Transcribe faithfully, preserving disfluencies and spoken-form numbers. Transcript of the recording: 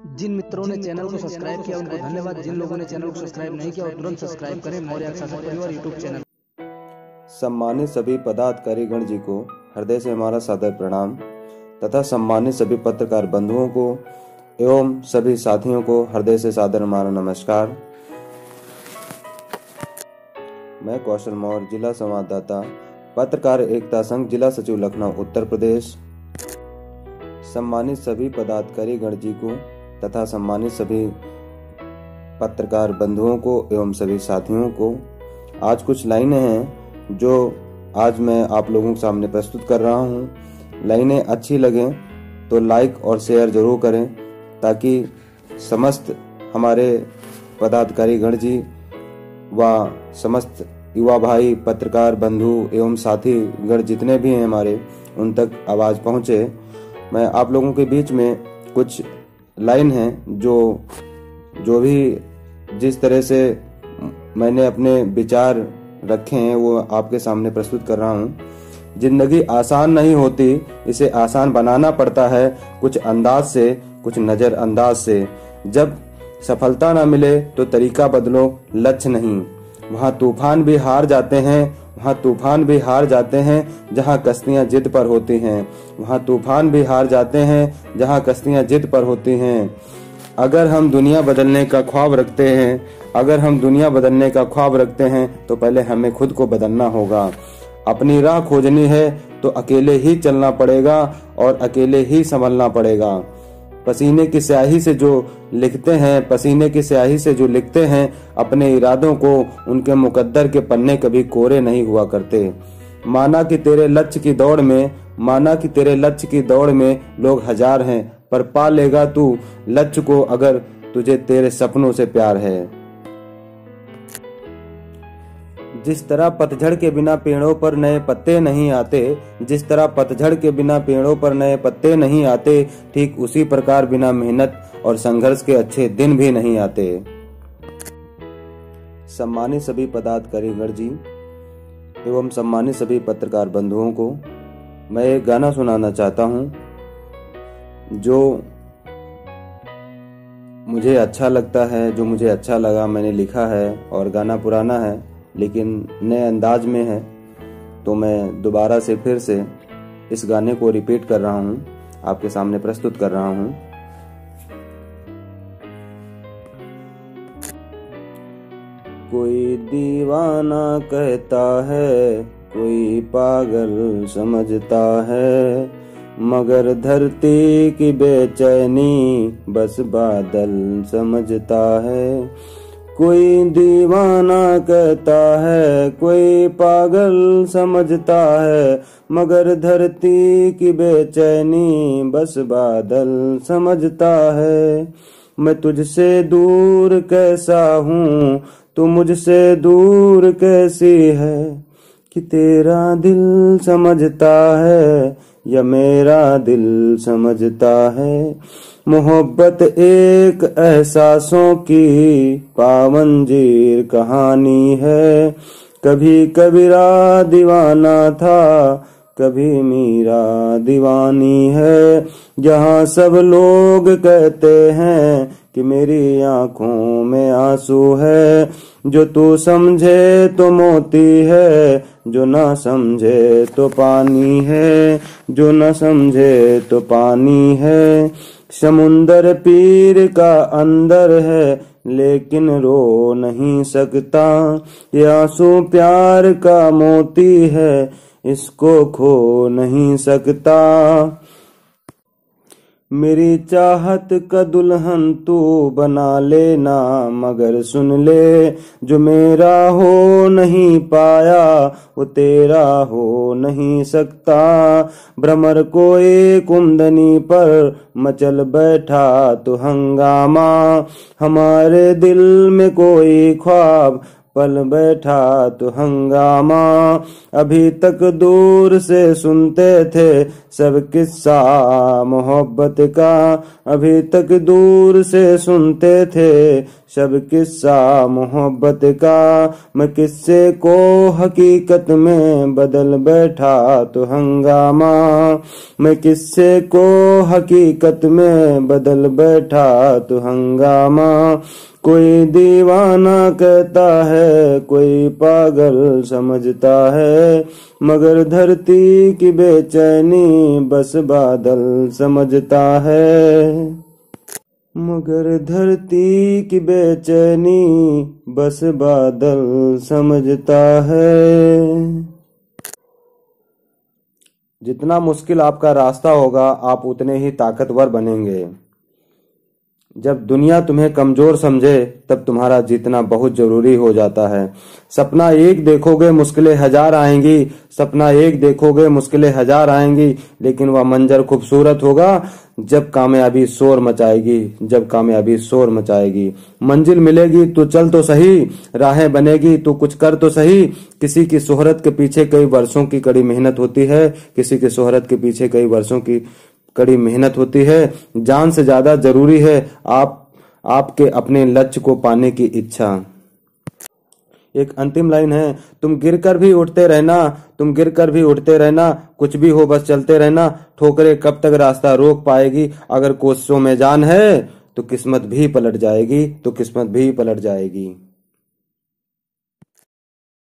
जिन मित्रों ने चैनल को सब्सक्राइब किया उनको धन्यवाद। जिन लोगों ने चैनल को सब्सक्राइब नहीं किया वो तुरंत सब्सक्राइब करें। मौर्य शासक परिवार यूट्यूब चैनल। सम्मानित सभी पदाधिकारी गण जी को हृदय से हमारा सादर प्रणाम तथा सम्मानित सभी पत्रकार बंधुओं को एवं सभी साथियों को हृदय से सादर हमारा नमस्कार। मैं कौशल मौर्य, जिला संवाददाता, पत्रकार एकता संघ, जिला सचिव लखनऊ, उत्तर प्रदेश। सम्मानित सभी पदाधिकारी गण जी को तथा सम्मानित सभी पत्रकार बंधुओं को एवं सभी साथियों को आज कुछ लाइनें हैं जो आज मैं आप लोगों के सामने प्रस्तुत कर रहा हूं। लाइनें अच्छी लगें तो लाइक और शेयर जरूर करें ताकि समस्त हमारे पदाधिकारी गण जी व समस्त युवा भाई, पत्रकार बंधु एवं साथी गण जितने भी हैं हमारे, उन तक आवाज पहुंचे। मैं आप लोगों के बीच में कुछ लाइन हैं जो जो भी जिस तरह से मैंने अपने विचार रखे हैं वो आपके सामने प्रस्तुत कर रहा हूं। जिंदगी आसान नहीं होती, इसे आसान बनाना पड़ता है कुछ अंदाज से, कुछ नजरअंदाज से। जब सफलता ना मिले तो तरीका बदलो, लक्ष्य नहीं। वहाँ तूफान भी हार जाते हैं, वहाँ तूफान भी हार जाते हैं जहाँ कश्तियाँ जिद पर होती हैं। वहाँ तूफान भी हार जाते हैं जहाँ कश्तियाँ जिद पर होती हैं। अगर हम दुनिया बदलने का ख्वाब रखते हैं अगर हम दुनिया बदलने का ख्वाब रखते हैं तो पहले हमें खुद को बदलना होगा। अपनी राह खोजनी है तो अकेले ही चलना पड़ेगा और अकेले ही संभलना पड़ेगा। पसीने की स्याही से जो लिखते हैं पसीने की स्याही से जो लिखते हैं अपने इरादों को, उनके मुकद्दर के पन्ने कभी कोरे नहीं हुआ करते। माना कि तेरे लक्ष्य की दौड़ में माना कि तेरे लक्ष्य की दौड़ में लोग हजार हैं, पर पा लेगा तू लक्ष्य को अगर तुझे तेरे सपनों से प्यार है। जिस तरह पतझड़ के बिना पेड़ों पर नए पत्ते नहीं आते जिस तरह पतझड़ के बिना पेड़ों पर नए पत्ते नहीं आते, ठीक उसी प्रकार बिना मेहनत और संघर्ष के अच्छे दिन भी नहीं आते। सम्मानित सभी पदाधिकारी गण जी एवं सम्मानित सभी पत्रकार बंधुओं को मैं एक गाना सुनाना चाहता हूं जो मुझे अच्छा लगता है, जो मुझे अच्छा लगा, मैंने लिखा है। और गाना पुराना है लेकिन नए अंदाज में है, तो मैं दोबारा से फिर से इस गाने को रिपीट कर रहा हूं, आपके सामने प्रस्तुत कर रहा हूं। कोई दीवाना कहता है, कोई पागल समझता है, मगर धरती की बेचैनी बस बादल समझता है। कोई दीवाना कहता है, कोई पागल समझता है, मगर धरती की बेचैनी बस बादल समझता है। मैं तुझसे दूर कैसा हूँ, तू मुझसे दूर कैसी है, कि तेरा दिल समझता है या मेरा दिल समझता है। मोहब्बत एक एहसासों की पावंजीर कहानी है। कभी कबीरा दीवाना था, कभी मीरा दीवानी है। जहाँ सब लोग कहते हैं कि मेरी आंखों में आंसू है। जो तू समझे तो मोती है, जो ना समझे तो पानी है, जो ना समझे तो पानी है। समुंदर पीर का अंदर है लेकिन रो नहीं सकता। ये आंसू प्यार का मोती है, इसको खो नहीं सकता। मेरी चाहत का दुल्हन तू बना लेना, मगर सुन ले जो मेरा हो नहीं पाया वो तेरा हो नहीं सकता। भ्रमर को एक कुंदनी पर मचल बैठा तो हंगामा, हमारे दिल में कोई ख्वाब पल बैठा तो हंगामा। अभी तक दूर से सुनते थे सब किस्सा मोहब्बत का, अभी तक दूर से सुनते थे सब किस्सा मोहब्बत का। मैं किस्से को हकीकत में बदल बैठा तो हंगामा, मैं किस्से को हकीकत में बदल बैठा तो हंगामा। कोई दीवाना कहता है, कोई पागल समझता है, मगर धरती की बेचैनी बस बादल समझता है, मगर धरती की बेचैनी बस बादल समझता है। जितना मुश्किल आपका रास्ता होगा, आप उतने ही ताकतवर बनेंगे। जब दुनिया तुम्हें कमजोर समझे, तब तुम्हारा जीतना बहुत जरूरी हो जाता है। सपना एक देखोगे, मुश्किलें हजार आएंगी, सपना एक देखोगे, मुश्किलें हजार आएंगी, लेकिन वह मंजर खूबसूरत होगा जब कामयाबी शोर मचाएगी, जब कामयाबी शोर मचाएगी। मंजिल मिलेगी तो चल तो सही, राहें बनेगी तो कुछ कर तो सही। किसी की शोहरत के पीछे कई वर्षों की कड़ी मेहनत होती है, किसी की शोहरत के पीछे कई वर्षों की कड़ी मेहनत होती है। जान से ज्यादा जरूरी है आप आपके अपने लक्ष्य को पाने की इच्छा। एक अंतिम लाइन है, तुम गिरकर भी उठते रहना, तुम गिरकर भी उठते रहना, कुछ भी हो बस चलते रहना। ठोकरें कब तक रास्ता रोक पाएगी, अगर कोशिशों में जान है तो किस्मत भी पलट जाएगी, तो किस्मत भी पलट जाएगी।